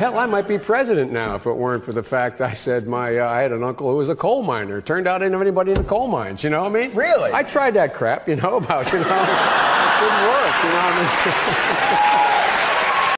Hell, I might be president now if it weren't for the fact I said I had an uncle who was a coal miner. It turned out I didn't have anybody in the coal mines, you know what I mean? Really? I tried that crap, about, it didn't work, you know what I mean?